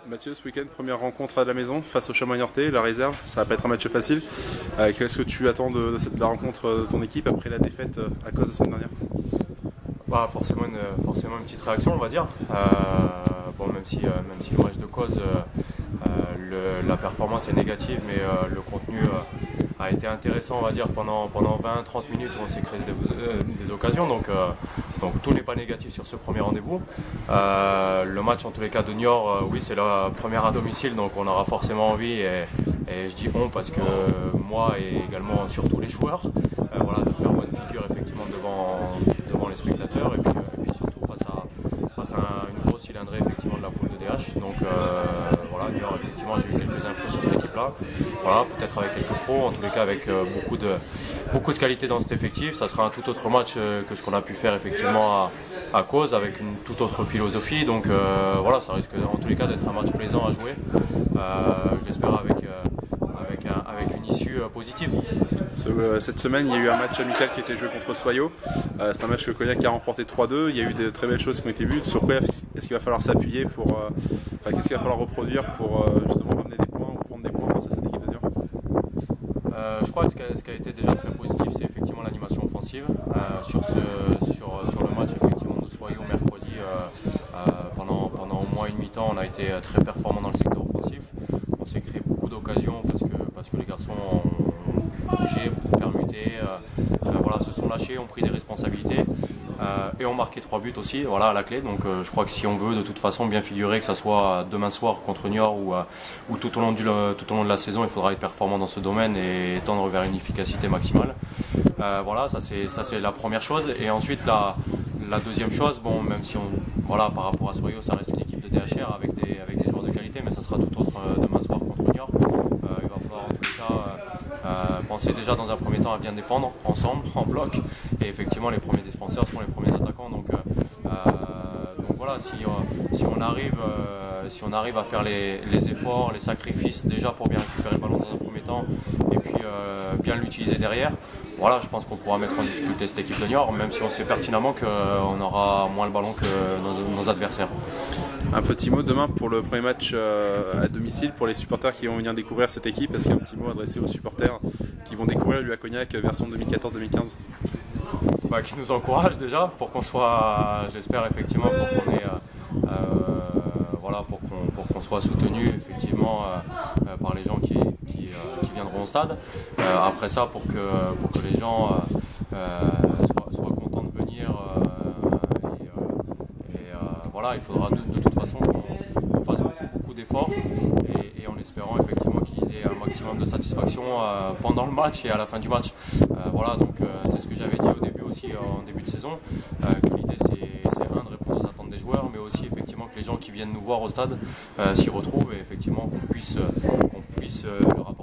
Mathieu, ce week-end, première rencontre à la maison face au Chamois Niortais, la réserve, ça va pas être un match facile. Qu'est-ce que tu attends de la rencontre de ton équipe après la défaite à cause de la semaine dernière? Bah, forcément une petite réaction, on va dire. Bon, même si le match de cause, la performance est négative, mais le contenu a été intéressant, on va dire, pendant 20-30 minutes où on s'est créé des occasions. Donc tout n'est pas négatif sur ce premier rendez-vous. Le match en tous les cas de Niort, oui, c'est la première à domicile, donc on aura forcément envie, et je dis on parce que moi et également surtout les joueurs, voilà, de faire bonne figure effectivement devant les spectateurs, et puis surtout face à une grosse cylindrée effectivement de la poule de DH. Donc voilà, Niort, effectivement, j'ai eu quelques infos sur cette équipe-là. Voilà, peut-être avec quelques pros, en tous les cas avec beaucoup de qualité dans cet effectif. Ça sera un tout autre match que ce qu'on a pu faire effectivement à cause, avec une toute autre philosophie. Donc voilà, ça risque en tous les cas d'être un match plaisant à jouer. J'espère avec une issue positive. Cette semaine, il y a eu un match amical qui a été joué contre Soyaux. C'est un match que Cognac a remporté 3-2. Il y a eu de très belles choses qui ont été vues. Sur quoi est-ce qu'il va falloir s'appuyer qu'est-ce qu'il va falloir reproduire pour justement ramener des points ou prendre des points face à cette équipe de Niort? Je crois que ce qui a été déjà très positif, c'est effectivement l'animation offensive. Sur le match effectivement de Soyaux mercredi, pendant au moins une mi-temps, on a été très performant dans le secteur offensif. On s'est créé beaucoup d'occasions parce que les garçons ont bougé, beaucoup permuté, voilà, se sont lâchés, ont pris des responsabilités, et ont marqué 3 buts aussi, voilà, à la clé. Donc je crois que si on veut de toute façon bien figurer, que ce soit demain soir contre Niort ou tout au long de la saison, il faudra être performant dans ce domaine et tendre vers une efficacité maximale. Voilà, ça c'est la première chose. Et ensuite la deuxième chose, bon, même si voilà, par rapport à Soyaux, ça reste une équipe de DHR avec des joueurs de qualité, mais ça sera tout autre demain soir contre Niort. Il va falloir en tous les cas penser déjà dans un premier temps à bien défendre ensemble, en bloc, et effectivement les premiers défenseurs seront les premiers attaquants. Donc voilà, si on arrive à faire les efforts, les sacrifices déjà pour bien récupérer le ballon dans un premier temps, et puis bien l'utiliser derrière, voilà, je pense qu'on pourra mettre en difficulté cette équipe de Niort, même si on sait pertinemment qu'on aura moins le ballon que nos adversaires. Un petit mot demain pour le premier match à domicile pour les supporters qui vont venir découvrir cette équipe. Est-ce qu'il y a un petit mot adressé aux supporters qui vont découvrir l'UA Cognac version 2014-2015? Qui nous encourage déjà pour qu'on soit, j'espère effectivement, pour qu'on ait voilà, pour qu'on soit soutenu effectivement par les gens qui viendront au stade. Après ça, pour que les gens soient contents de venir, voilà, il faudra de toute façon qu'on fasse beaucoup d'efforts, et en espérant effectivement qu'ils aient un maximum de satisfaction pendant le match et à la fin du match. Voilà, donc c'est ce que j'avais dit au début aussi, en début de saison, que l'idée c'est de répondre aux attentes des joueurs, mais aussi effectivement que les gens qui viennent nous voir au stade s'y retrouvent, et effectivement qu'on puisse leur apporter